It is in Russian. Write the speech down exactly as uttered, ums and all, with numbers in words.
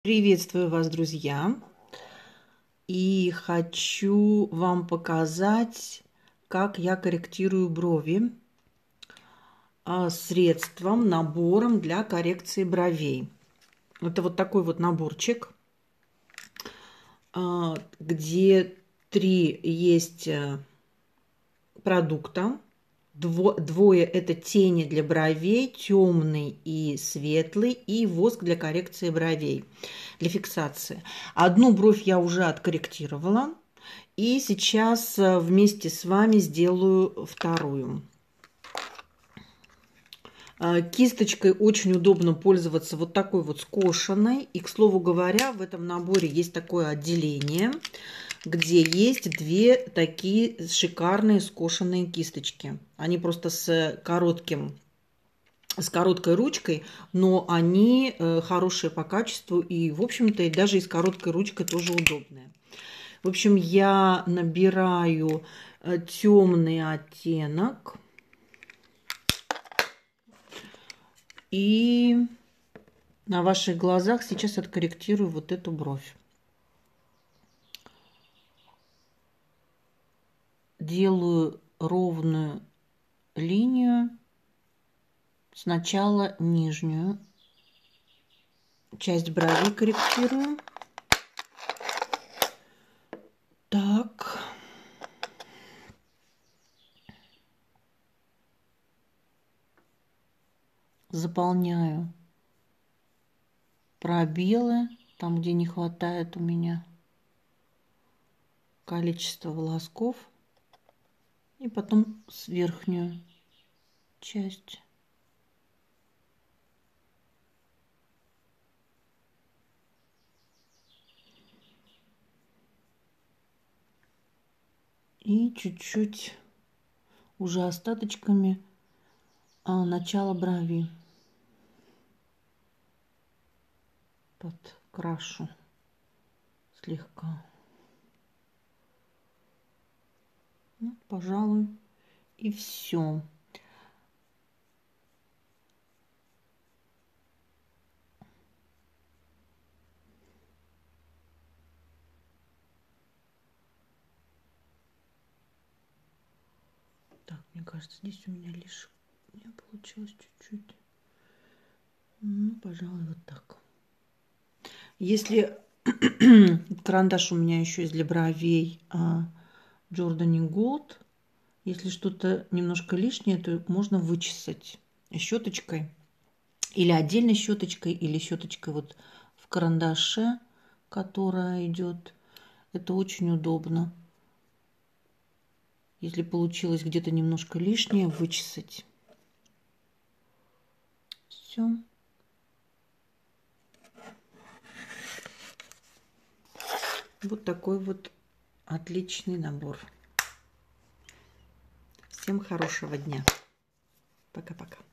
Приветствую вас, друзья! И хочу вам показать, как я корректирую брови средством, набором для коррекции бровей. Это вот такой вот наборчик, где три есть продукта. Двое это тени для бровей, темный и светлый, и воск для коррекции бровей, для фиксации. Одну бровь я уже откорректировала, и сейчас вместе с вами сделаю вторую. Кисточкой очень удобно пользоваться вот такой вот скошенной. И, к слову говоря, в этом наборе есть такое отделение, где есть две такие шикарные скошенные кисточки. Они просто с коротким, с короткой ручкой, но они хорошие по качеству и, в общем-то, и даже и с короткой ручкой тоже удобные. В общем, я набираю темный оттенок и на ваших глазах сейчас откорректирую вот эту бровь. Делаю ровную линию, сначала нижнюю часть брови корректирую. Так. Заполняю пробелы, там, где не хватает у меня количества волосков. И потом с верхнюю часть. И чуть-чуть уже остаточками а, начала брови подкрашу слегка. Ну, пожалуй, и все. Так, мне кажется, здесь у меня лишь не получилось чуть-чуть. Ну, пожалуй, вот так. Если карандаш у меня еще из для бровей Jordani Gold, если что-то немножко лишнее, то можно вычесать щеточкой или отдельной щеточкой, или щеточкой вот в карандаше, которая идет. Это очень удобно. Если получилось где-то немножко лишнее, вычесать. Все. Вот такой вот отличный набор. Всем хорошего дня. Пока-пока.